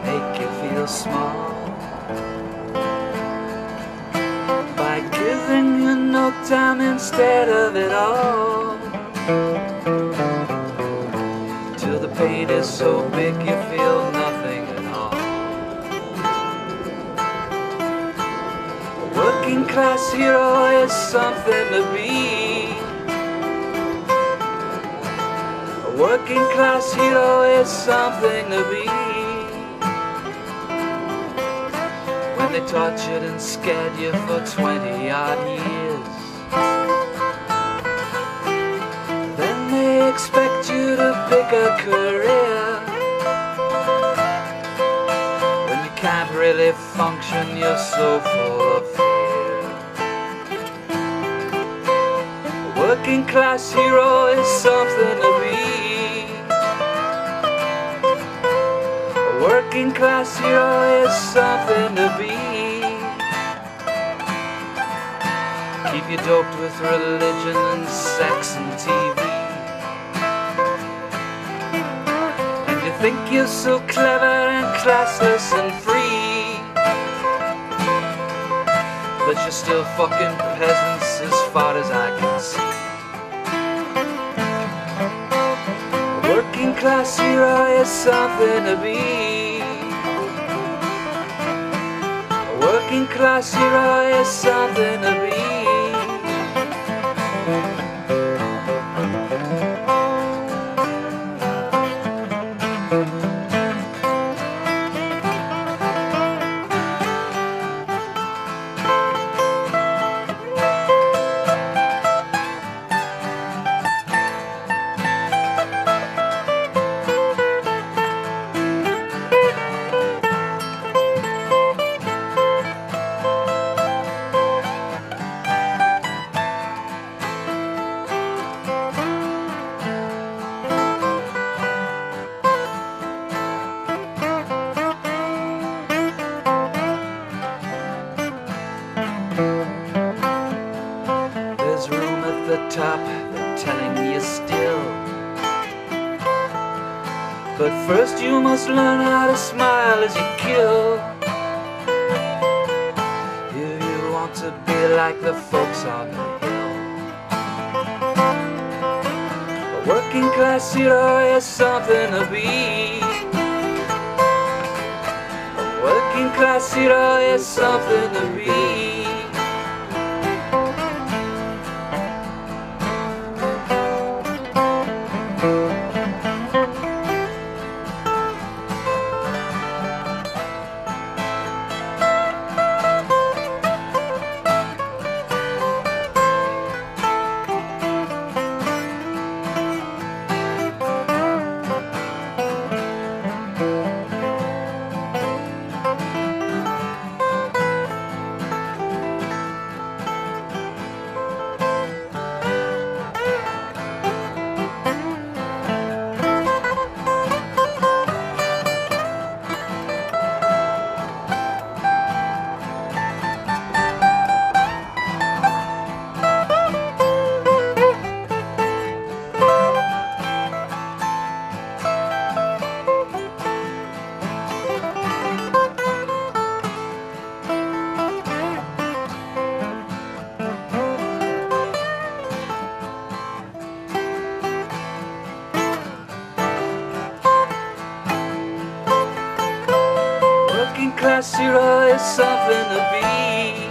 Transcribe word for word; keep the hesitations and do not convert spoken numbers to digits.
make you feel small by giving you no time instead of it all, till the pain is so big you feel nothing at all. A working class hero is something to be. A working class hero is something to be. When they tortured and scared you for twenty odd years, then they expect you to pick a career. When you can't really function, you're so full of fear. A working class hero is something to be. A working class hero is something to be. Keep you doped with religion and sex and T V, and you think you're so clever and classless and free, but you're still fucking peasants as far as I can see. A working class hero is something to be. A working class hero is something to be. There's room at the top, they're telling you still, but first you must learn how to smile as you kill. If you want to be like the folks on the hill. A working class hero is something to be. A working class hero is something to be. Working class hero is something to be.